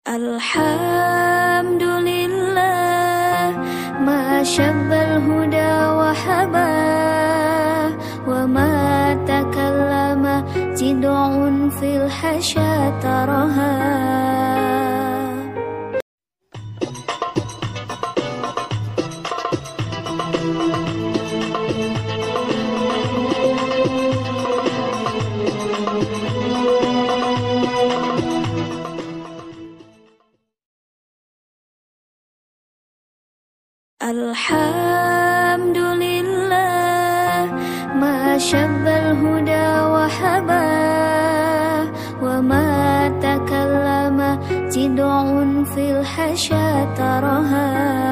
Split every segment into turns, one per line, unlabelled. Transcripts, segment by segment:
Alhamdulillah ma syabbal huda wa haba wa ma takallama jid'un fil hasya taraha. Alhamdulillah ma syabbal huda wa haba wa ma takallama jid'un fil hasya taraha.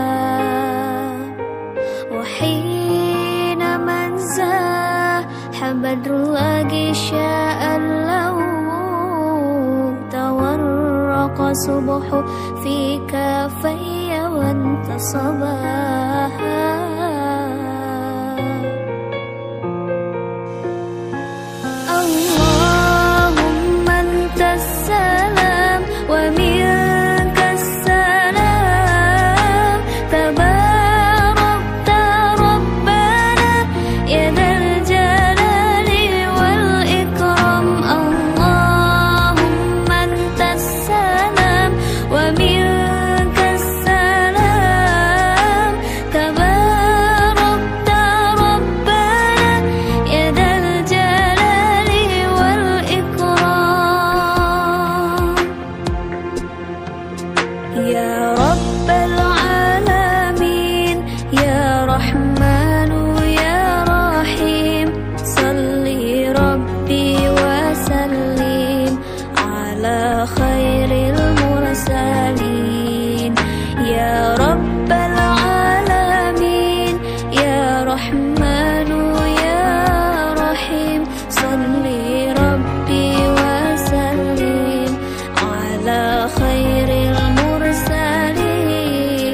Wa hina man zaha badrul agisha'an lahu tawarraqa subuhu fi kafayya wa intasabaha. Allahumma antas salam wa minkas salam tabarakta rabbana ya dzal jalali wal ikram. Allahumma antas salam wa minkas salam tabarakta rabbana ya dzal jalali wal ikram. Ya rabbal alamin ya rahmanu ya rahim salli rabbi wa sallim ala khairil mursalin. Ya rabbal alamin ya rahmanu ya rahim salli rabbi wa sallim ala khairil mursalin.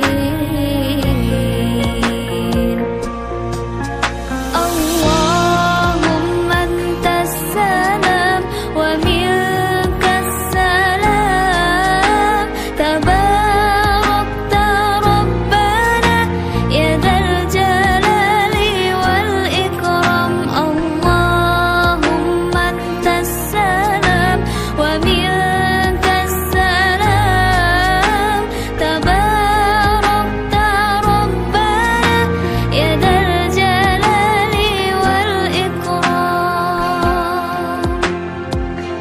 Allahumma antas salam wa minkas salam tabarakta rabbana ya dzal jalali wal ikram. Allahumma antas salam wa minkas salam tabarakta rabbana ya dzal jalali wal ikram.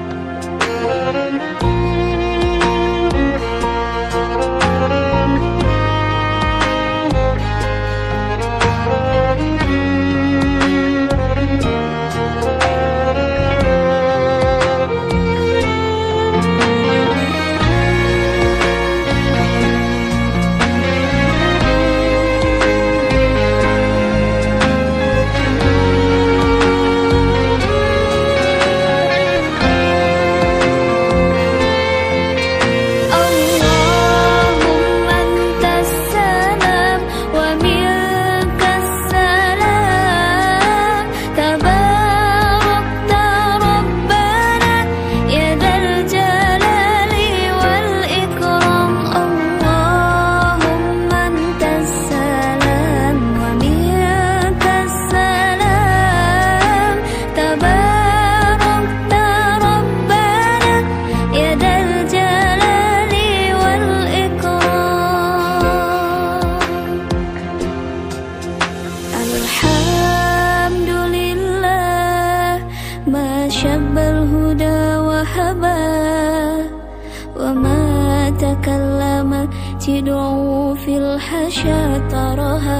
Allahumma antas salam wa minkas salam tabarakta rabbana ya dzal jalali wal ikram. Allahumma antas salam wa minkas salam tabarakta rabbana ya dzal jalali wal ikram. Alhamdulillah ma syabbal huda wa haba wa ma takallama jid'u fil hasya taraha.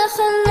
خلى